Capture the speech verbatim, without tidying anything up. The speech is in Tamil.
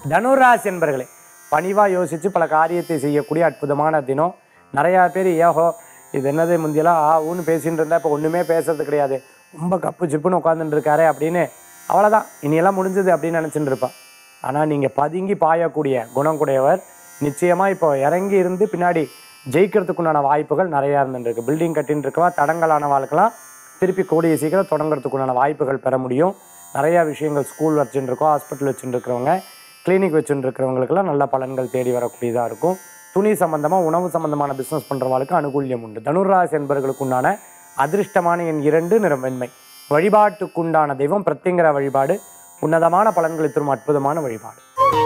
தனுராசி என்பர்களே, பணிவாக யோசித்து பல காரியத்தை செய்யக்கூடிய அற்புதமான தினம். நிறையா பேர் ஏகோ இது என்னது முந்தியெல்லாம் ஆ ஊன்னு பேசிகிட்டு இருந்தால் இப்போ ஒன்றுமே பேசுறது கிடையாது, ரொம்ப கப்பு சிப்புன்னு உட்காந்துட்டு இருக்காரு அப்படின்னு அவ்வளோதான் இனியெல்லாம் முடிஞ்சது அப்படின்னு நினச்சிட்டு இருப்பான். ஆனால் நீங்கள் பதுங்கி பாயக்கூடிய குணம் கூடையவர். நிச்சயமாக இப்போ இறங்கி இருந்து பின்னாடி ஜெயிக்கிறதுக்குண்டான வாய்ப்புகள் நிறையா இருந்துருக்கு. பில்டிங் கட்டின்னு இருக்கவா தடங்கலான வாழ்க்கெல்லாம் திருப்பி கூடிய சீக்கிரம் தொடங்குறதுக்குண்டான வாய்ப்புகள் பெற முடியும். நிறையா விஷயங்கள் ஸ்கூல் வச்சுட்டு இருக்கோம், ஹாஸ்பிட்டல் வச்சுட்டு இருக்கிறவங்க, கிளினிக் வச்சுட்டு இருக்கிறவங்களுக்கெல்லாம் நல்ல பலன்கள் தேடி வரக்கூடியதாக இருக்கும். துணி சம்பந்தமாக உணவு சம்பந்தமான பிஸ்னஸ் பண்ணுறவங்களுக்கு அனுகூல்யம் உண்டு. தனுராசி என்பவர்களுக்கு உண்டான அதிர்ஷ்டமான எண் இரண்டு, நிறம் வெண்மை. வழிபாட்டுக்குண்டான தெய்வம் பிரத்திங்கிற வழிபாடு உன்னதமான பலன்களை தரும் அற்புதமான வழிபாடு.